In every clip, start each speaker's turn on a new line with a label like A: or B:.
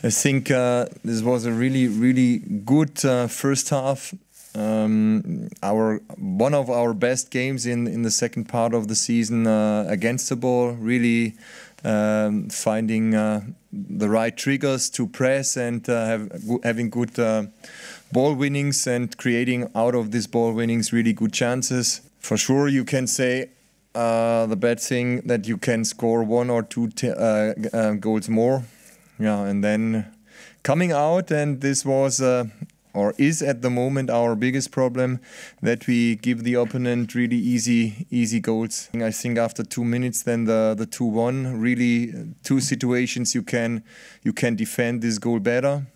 A: I think this was a really good first half. One of our best games in the second part of the season against the ball, really finding the right triggers to press and having good ball winnings and creating out of these ball winnings really good chances. For sure, you can say the bad thing that you can score one or two goals more. Yeah, and then coming out, and this was or is at the moment our biggest problem, that we give the opponent really easy goals. I think after 2 minutes, then the 2-1, really two situations you can defend this goal better.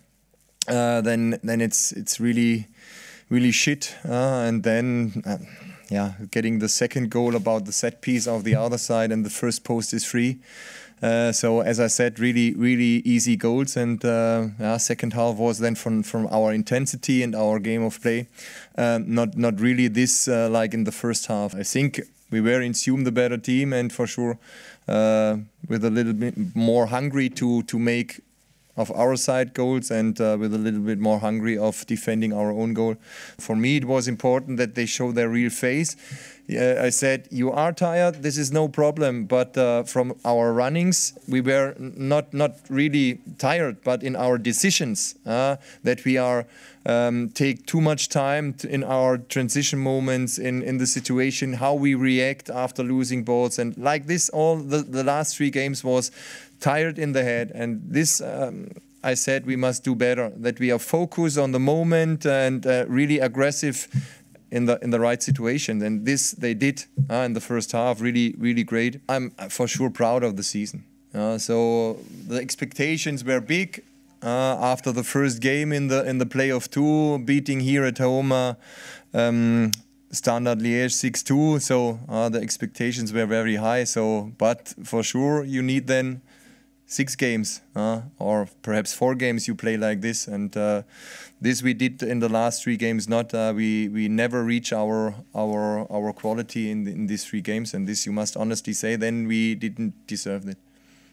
A: Then it's really shit, and then. Getting the second goal about the set piece of the other side, and the first post is free. So as I said, really easy goals, and second half was then from our intensity and our game of play, not really this like in the first half. I think we were in Sume the better team, and for sure with a little bit more hungry to make of our side goals, and with a little bit more hungry of defending our own goal. For me, it was important that they show their real face. I said, you are tired, this is no problem, but from our runnings, we were not really tired, but in our decisions, that we are take too much time in our transition moments, in the situation, how we react after losing balls, and like this, all the last 3 games was tired in the head, and this I said we must do better, that we are focused on the moment and really aggressive in the right situation, and this they did in the first half, really great. I'm for sure proud of the season. So the expectations were big after the first game in the playoff 2, beating here at home Standard Liège 6-2. So the expectations were very high. So, but for sure you need then 6 games or perhaps 4 games you play like this, and this we did in the last 3 games. Not we never reach our quality in these 3 games, and this you must honestly say. Then we didn't deserve it.